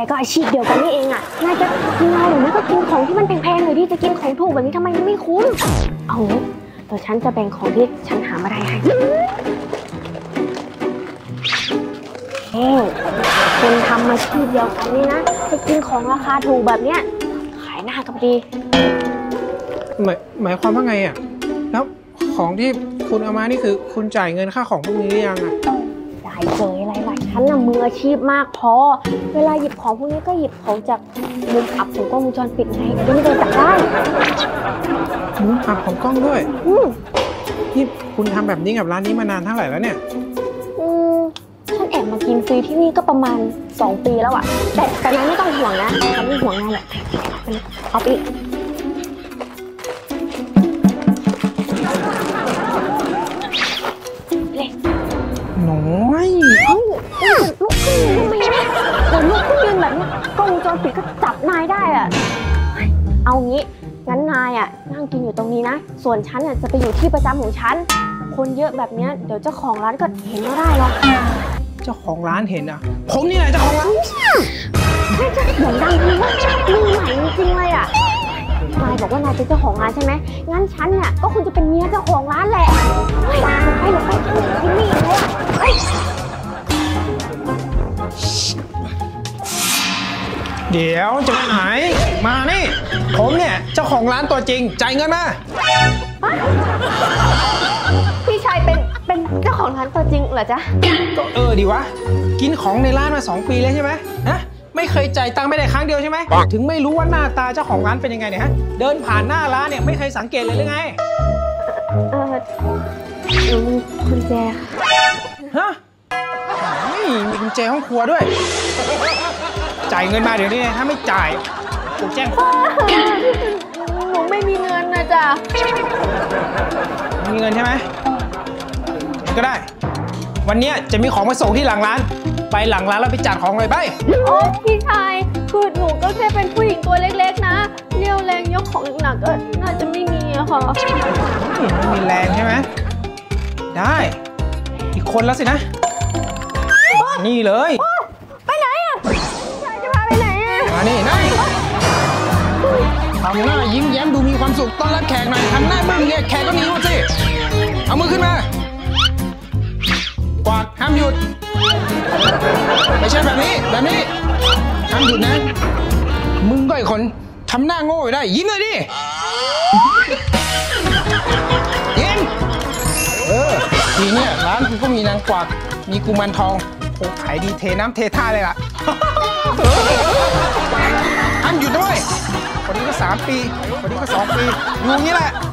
ก็อาชีพเดียวกันนี่เองอ่ะนายจะกินอะไรหรือไม่ก็กินของที่มันแพงๆเลยที่จะกินของถูกแบบนี้ทำไมมันไม่คุ้มเอางี้เดี๋ยวฉันจะแบ่งของที่ฉันหามาได้ให้คนทำอาชีพเดียวกันนี่นะจะกินของราคาถูกแบบเนี้ยขายหน้ากับดีหมายความว่าไงอ่ะแล้วของที่คุณเอามานี่คือคุณจ่ายเงินค่าของพวกนี้หรือยังอ่ะจ่ายเลยอะไรล่ะฉันน่ะมืออาชีพมากพอเวลาหยิบของพวกนี้ก็หยิบของจากมุมอับของกล้องวงจรปิดไงจะไม่โดนจับได้มุมอับของกล้องด้วยนี่คุณทำแบบนี้กับร้านนี้มานานเท่าไหร่แล้วเนี่ยฉันแอบมากินฟรีที่นี่ก็ประมาณ2 ปีแล้วอ่ะแต่นายไม่ต้องห่วงนะฉันไม่ห่วงนายแหละเอาไปอีกน้อยลุกขึ้นยืนทำไมเนี่ยลุกขึ้นยืนแบบนี้กล้องวงจรปิดก็จับนายได้อ่ะเอางี้งั้นนายอ่ะนั่งกินอยู่ตรงนี้นะส่วนฉันอ่ะจะไปอยู่ที่ประจำของฉันคนเยอะแบบเนี้ยเดี๋ยวเจ้าของร้านก็เห็นไม่ได้หรอกเจ้าของร้านเห็นอ่ะผมนี่แหละเจ้าของร้านไม่ใช่เสียงดังนี่ว่ามือใหม่จริงๆเลยอ่ะนายบอกว่านายเป็นเจ้าของร้านใช่ไหมงั้นฉันเนี่ยก็คงจะเป็นเมียเจ้าของร้านแหละไปหรอไปกินนี่เลยเดี๋ยวจะไปไหนมานี่ผมเนี่ยเจ้าของร้านตัวจริงจ่ายเงินมาพี่ชายเป็นเจ้าของร้านตัวจริงเหรอจ๊ะก็ดีวะกินของในร้านมา2 ปีแล้วใช่ไหมฮะไม่เคยจ่ายตังค์ไม่ได้ครั้งเดียวใช่ไหมถึงไม่รู้ว่าหน้าตาเจ้าของร้านเป็นยังไงเนี่ยฮะเดินผ่านหน้าร้านเนี่ยไม่เคยสังเกตเลยหรือไงมีกุญแจฮะมีกุญแจห้องครัวด้วยจ่ายเงินมาเดี๋ยวนี้ถ้าไม่จ่ายผมแจ้งหนูไม่มีเงินนะจ๊ะมีเงินใช่ไหมก็ได้วันนี้จะมีของมาส่งที่หลังร้านไปหลังร้านแล้วไปจัดของเลยไปโอ้พี่ชายคือหนูก็แค่เป็นผู้หญิงตัวเล็กๆนะเรี่ยวแรงยกของหนักก็น่าจะไม่มีอะค่ะไม่มีแรงใช่ไหมได้อีกคนแล้วสินะนี่เลยไปไหนอะชายจะพาไปไหนอะมานี่ทำหน้ายิ้มแย้มดูมีความสุขต้อนรับแขกหน่อยทำหน้าบึ้งเนี่ยแขกก็หนีหมดสิเอามือขึ้นมากวาดห้ามหยุดไม่ใช่แบบนี้ห้ามหยุดนะมึงก็อีกคนทำหน้าโง่อยู่ได้ยิ้มเลยดิยิ้มทีเนี้ยร้านกูก็มีนางกวักมีกุมารทองโอ้ขายดีเทน้ำเทท่าเลยล่ะห้ามหยุดด้วยคนนี้ก็3 ปีคนนี้ก็2 ปีอยู่อย่างนี้แหละ